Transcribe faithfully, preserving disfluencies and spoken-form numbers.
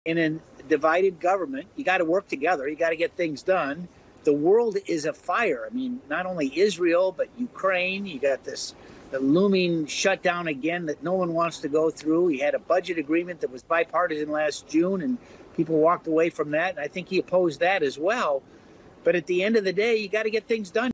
in a divided government, you got to work together. You got to get things done. The world is afire. I mean, not only Israel, but Ukraine. You got this the looming shutdown again that no one wants to go through. He had a budget agreement that was bipartisan last June, and people walked away from that. And I think he opposed that as well. But at the end of the day, you got to get things done.